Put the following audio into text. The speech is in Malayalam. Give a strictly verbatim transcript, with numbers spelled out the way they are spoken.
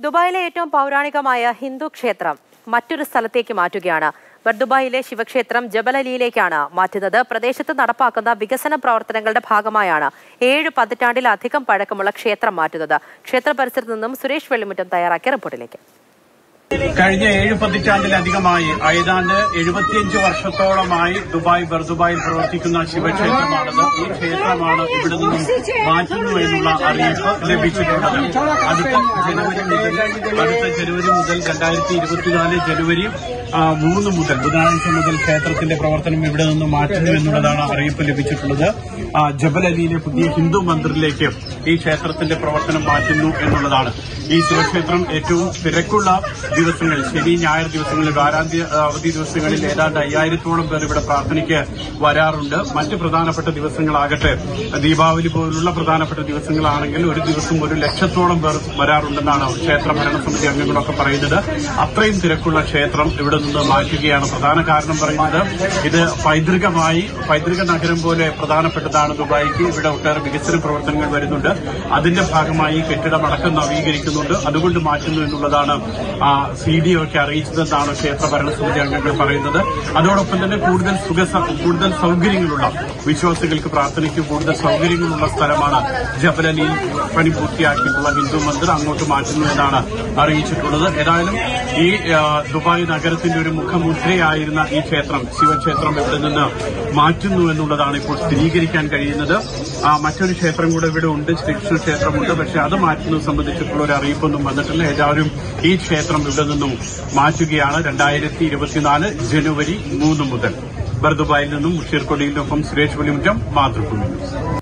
ദുബായിലെ ഏറ്റവും പൗരാണികമായ ഹിന്ദു ക്ഷേത്രം മറ്റൊരു സ്ഥലത്തേക്ക് മാറ്റുകയാണ്. ബർദുബായിലെ ശിവക്ഷേത്രം ജബൽ അലിയിലേക്കാണ് മാറ്റുന്നത്. പ്രദേശത്ത് നടപ്പാക്കുന്ന വികസന പ്രവർത്തനങ്ങളുടെ ഭാഗമായാണ് ഏഴ് പതിറ്റാണ്ടിലധികം പഴക്കമുള്ള ക്ഷേത്രം മാറ്റുന്നത്. ക്ഷേത്ര പരിസരത്ത് നിന്നും സുരേഷ് വെള്ളിമുറ്റം തയ്യാറാക്കിയ റിപ്പോർട്ടിലേക്ക്. കഴിഞ്ഞ ഏഴ് പതിറ്റാണ്ടിലധികമായി ഏതാണ്ട് എഴുപത്തിയഞ്ച് വർഷത്തോളമായി ദുബായ് ബർദുബായിൽ പ്രവർത്തിക്കുന്ന ശിവക്ഷേത്രമാണത്. ഈ ക്ഷേത്രമാണ് ഇവിടെ നിന്നും മാറ്റുന്നു എന്നുള്ള അറിയിപ്പ് ലഭിച്ചിട്ടുള്ളത്. അടുത്ത ജനുവരി മുതൽ അടുത്ത ജനുവരി മുതൽ രണ്ടായിരത്തി ഇരുപത്തിനാല് ജനുവരി മൂന്ന് മുതൽ ബുധനാഴ്ച മുതൽ ക്ഷേത്രത്തിന്റെ പ്രവർത്തനം ഇവിടെ നിന്ന് മാറ്റുന്നു എന്നുള്ളതാണ് അറിയിപ്പ് ലഭിച്ചിട്ടുള്ളത്. ജബൽ അലിയിലെ പുതിയ ഹിന്ദു മന്ദിറിലേക്ക് ഈ ക്ഷേത്രത്തിന്റെ പ്രവർത്തനം മാറ്റുന്നു എന്നുള്ളതാണ്. ഈ ശിവക്ഷേത്രം ഏറ്റവും തിരക്കുള്ള ദിവസങ്ങൾ ശനി ഞായർ ദിവസങ്ങളിൽ വാരാന്ത്യ അവധി ദിവസങ്ങളിൽ ഏതാണ്ട് അയ്യായിരത്തോളം പേർ ഇവിടെ പ്രാർത്ഥനയ്ക്ക് വരാറുണ്ട്. മറ്റ് പ്രധാനപ്പെട്ട ദിവസങ്ങളാകട്ടെ ദീപാവലി പോലുള്ള പ്രധാനപ്പെട്ട ദിവസങ്ങളാണെങ്കിൽ ഒരു ദിവസം ഒരു ലക്ഷത്തോളം പേർ വരാറുണ്ടെന്നാണ് ക്ഷേത്ര ഭരണസമിതി അംഗങ്ങളൊക്കെ പറയുന്നത്. അത്രയും തിരക്കുള്ള ക്ഷേത്രം ഇവിടെ നിന്ന് മാറ്റുകയാണ്. പ്രധാന കാരണം പറയുന്നത് ഇത് പൈതൃകമായി പൈതൃക നഗരം പോലെ പ്രധാനപ്പെട്ടതാണ് ദുബായിക്ക്. ഇവിടെ ഒട്ടേറെ വികസന പ്രവർത്തനങ്ങൾ വരുന്നുണ്ട്. അതിന്റെ ഭാഗമായി കെട്ടിടമടക്കം നവീകരിക്കുന്നുണ്ട്. അതുകൊണ്ട് മാറ്റുന്നു എന്നുള്ളതാണ് സി ഡി ഒക്കെ അറിയിച്ചതെന്നാണ് ക്ഷേത്ര ഭരണസമിതി അംഗങ്ങൾ പറയുന്നത്. അതോടൊപ്പം തന്നെ കൂടുതൽ സുഖ കൂടുതൽ സൌകര്യങ്ങളുള്ള വിശ്വാസികൾക്ക് പ്രാർത്ഥനയ്ക്ക് കൂടുതൽ സൌകര്യങ്ങളുള്ള സ്ഥലമാണ് ജബൽ അലിയിൽ പണി പൂർത്തിയാക്കിയിട്ടുള്ള ഹിന്ദു മന്ദിർ. അങ്ങോട്ട് മാറ്റുന്നു എന്നാണ് അറിയിച്ചിട്ടുള്ളത്. ഏതായാലും ഈ ദുബായ് നഗരത്തിന്റെ ഒരു മുഖമുദ്രയായിരുന്ന ഈ ക്ഷേത്രം ശിവക്ഷേത്രം ഇവിടെ നിന്ന് മാറ്റുന്നു എന്നുള്ളതാണ് ഇപ്പോൾ സ്ഥിരീകരിക്കാൻ കഴിയുന്നത്. മറ്റൊരു ക്ഷേത്രം കൂടെ ഇവിടെ ഉണ്ട്, ശ്രീകൃഷ്ണ ക്ഷേത്രമുണ്ട്. പക്ഷേ അത് മാറ്റുന്നത് സംബന്ധിച്ചിട്ടുള്ള ഒരു അറിയിപ്പൊന്നും വന്നിട്ടില്ല. ഏതായാലും ഈ ക്ഷേത്രം ഇവിടെ നിന്നും മാറ്റുകയാണ് രണ്ടായിരത്തി ഇരുപത്തിനാല് ജനുവരി മൂന്ന് മുതൽ. ബർദുബായിൽ നിന്നും മുഷീർ കൊടിയിലൊപ്പം സുരേഷ് വെള്ളിമുറ്റം, മാതൃഭൂമി ന്യൂസ്.